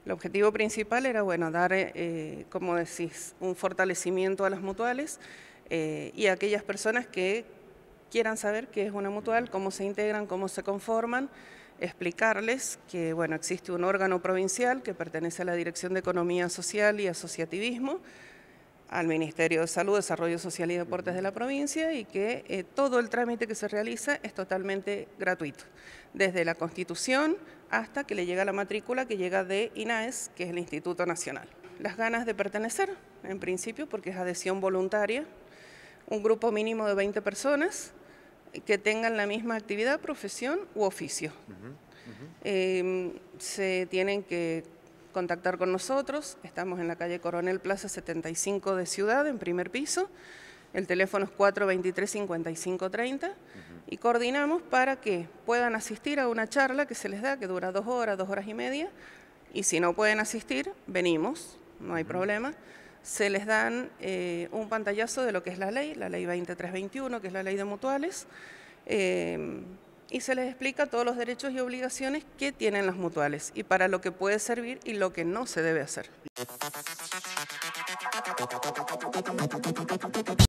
El objetivo principal era, bueno, dar, como decís, un fortalecimiento a las mutuales y a aquellas personas que quieran saber qué es una mutual, cómo se integran, cómo se conforman, explicarles que, bueno, existe un órgano provincial que pertenece a la Dirección de Economía Social y Asociativismo, al Ministerio de Salud, Desarrollo Social y Deportes de la provincia, y que todo el trámite que se realiza es totalmente gratuito, desde la Constitución hasta que le llega la matrícula que llega de INAES, que es el Instituto Nacional. Las ganas de pertenecer, en principio, porque es adhesión voluntaria, un grupo mínimo de 20 personas que tengan la misma actividad, profesión u oficio. Se tienen que contactar con nosotros, estamos en la calle Coronel Plaza 75 de Ciudad, en primer piso, el teléfono es 423-5530 y coordinamos para que puedan asistir a una charla que se les da, que dura 2 horas, 2 horas y media, y si no pueden asistir, venimos, no hay problema. Se les dan un pantallazo de lo que es la ley 2321, que es la ley de mutuales, y se les explica todos los derechos y obligaciones que tienen las mutuales y para lo que puede servir y lo que no se debe hacer.